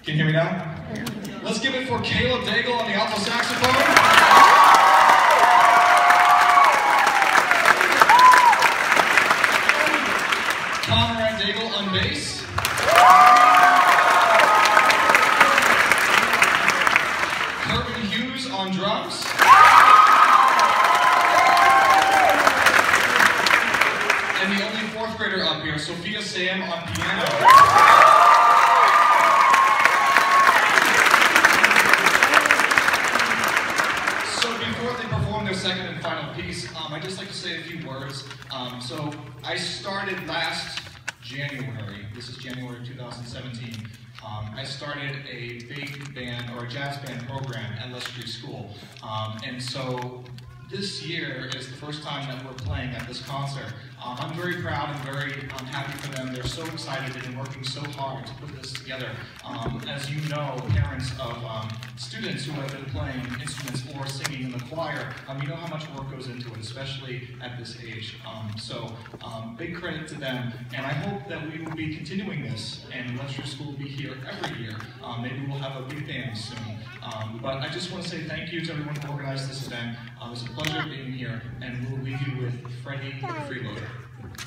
Can you hear me now? Let's give it for Caleb Daigle on the alto saxophone. Conrad Daigle on bass. Curtin Hughes on drums. And the only fourth grader up here, Sophia Sam on piano. Their second and final piece, I'd just like to say a few words. So I started last January, this is January 2017, I started a big band, or a jazz band program at Les Street School. And so this year is the first time that we're playing at this concert. I'm very proud and very happy for them. They're so excited and working so hard to put this together. As you know, parents of students who have been playing instruments or singing in the choir, you know how much work goes into it, especially at this age. Big credit to them, and I hope that we will be continuing this, and Les Street School will be here every year. Maybe we'll have a big band soon. But I just want to say thank you to everyone who organized this event. It was a pleasure being here, and we'll leave you with Freddie the Freeloader.